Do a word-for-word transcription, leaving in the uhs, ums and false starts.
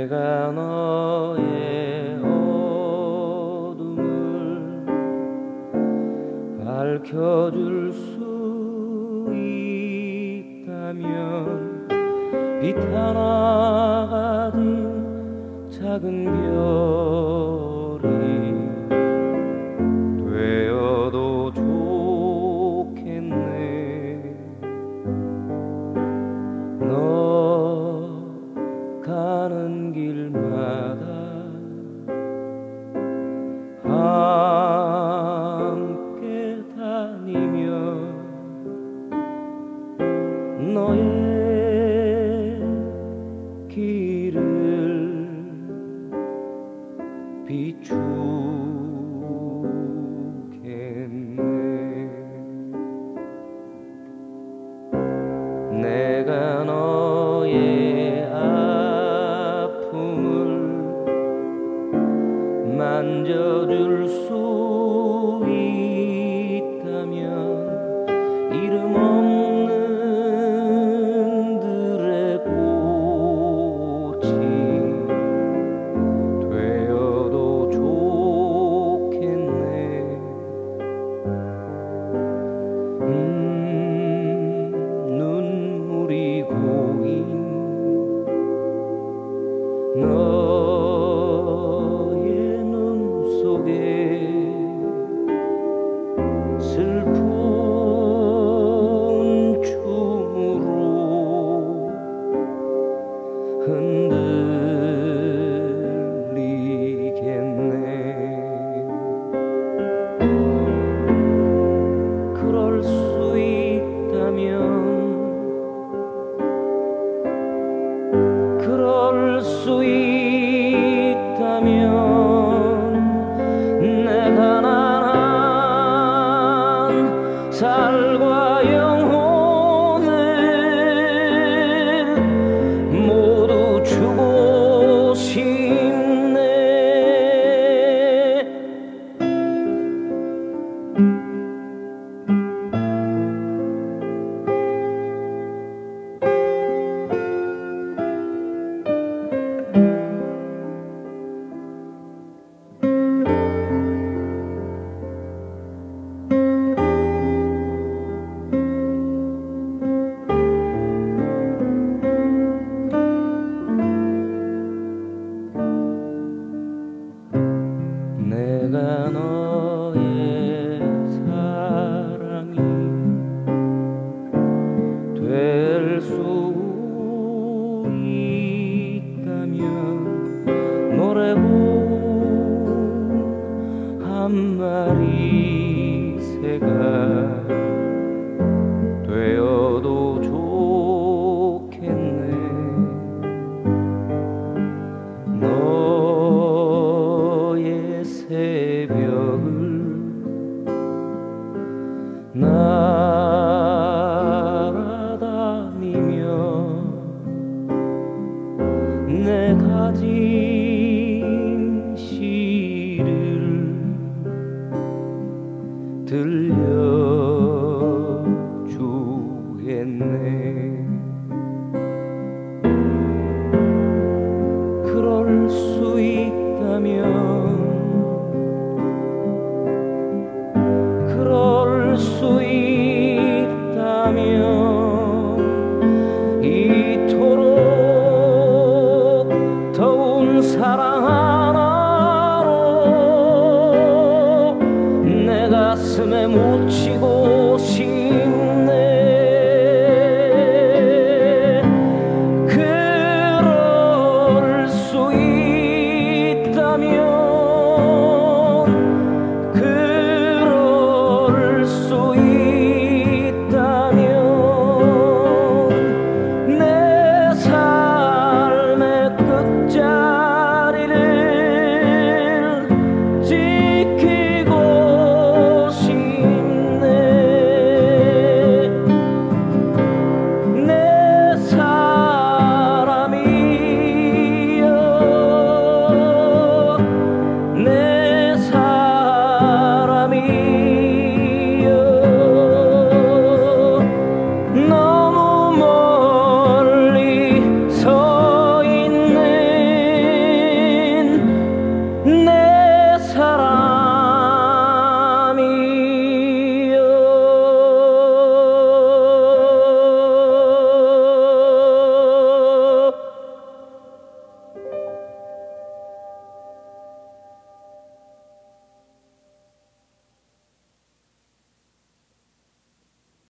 내가 너의 어둠을 밝혀줄 수 있다면 빛 하나 가진 작은 별이 되어도 좋겠네. 너 가는 길마다 함께 다니며 너의 길을 비추겠네. 내가 너의 아픔을 만져줄 수 있다면 이름 없는 들의 꽃이 되어도 좋겠네. 음, 눈물이 고인 너의 눈 속에 슬픈 춤으로 흔들리겠네. 그럴 수 있다면 그럴 수 있다면 내가 난 살과 영혼을 모두 주고 싶네. 내가 너의 사랑이 될 수 있다면 노래고 한 마리 새가 되어도 좋겠네. 너의 새벽을 날아다니며 내 가진 시를 들려주겠네. 그럴 수 있다면 그럴 수 있다면 이토록 더운 사랑